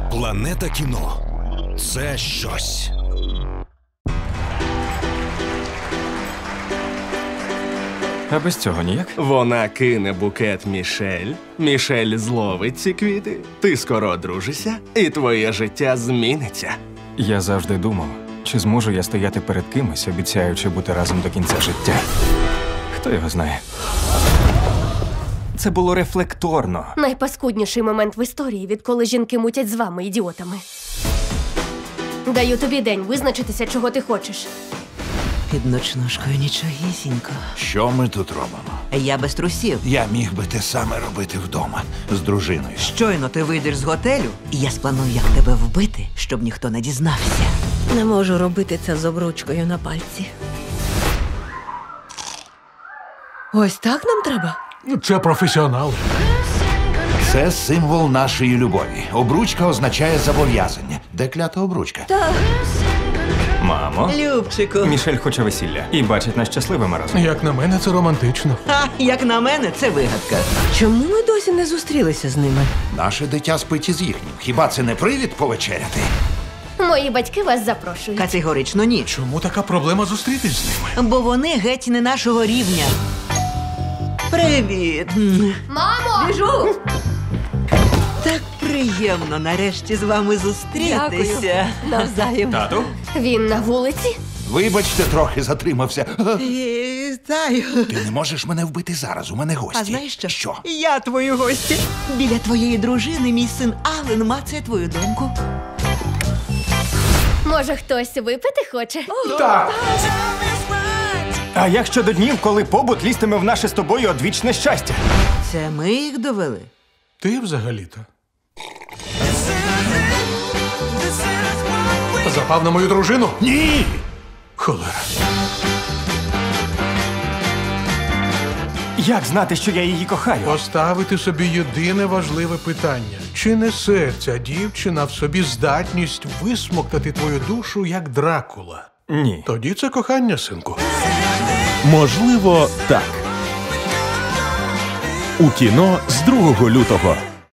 Планета кіно – це щось. А без цього ніяк? Вона кине букет Мішель, Мішель зловить ці квіти, ти скоро одружишся, і твоє життя зміниться. Я завжди думав, чи зможу я стояти перед кимось, обіцяючи бути разом до кінця життя. Хто його знає? Це було рефлекторно. Найпаскудніший момент в історії, відколи жінки мутять з вами, ідіотами. Даю тобі день визначитися, чого ти хочеш. Під ночнушкою нічогісінько. Що ми тут робимо? Я без трусів. Я міг би те саме робити вдома з дружиною. Щойно ти вийдеш з готелю, і я спланую, як тебе вбити, щоб ніхто не дізнався. Не можу робити це з обручкою на пальці. Ось так нам треба? Це професіонали. Це символ нашої любові. Обручка означає зобов'язання. Де клята обручка? Мамо, Любчику. Мішель хоче весілля і бачить нас щасливими разом. Як на мене, це романтично. Ха, як на мене, це вигадка. Чому ми досі не зустрілися з ними? Наше дитя спить із їхнім. Хіба це не привід повечеряти? Мої батьки вас запрошують. Категорично ні. Чому така проблема зустрітись з ними? Бо вони геть не нашого рівня. Привіт. Мамо! Біжу. Так приємно нарешті з вами зустрітися. Навзаєм. Тату? Він на вулиці? Вибачте, трохи затримався. Вітаю. Ти не можеш мене вбити зараз, у мене гості. А знаєш що? Що? Я твої гості. Біля твоєї дружини мій син Ален мацає твою доньку. Може, хтось випити хоче? А як щодо днів, коли побут лізтиме в наше з тобою одвічне щастя? Це ми їх довели. Ти взагалі-то. Запав на мою дружину? Ні! Холера. Як знати, що я її кохаю? Поставити собі єдине важливе питання. Чи несе ця дівчина в собі здатність висмоктати твою душу, як Дракула? Ні. Тоді це кохання, синку. Можливо, так. У кіно з 2 лютого.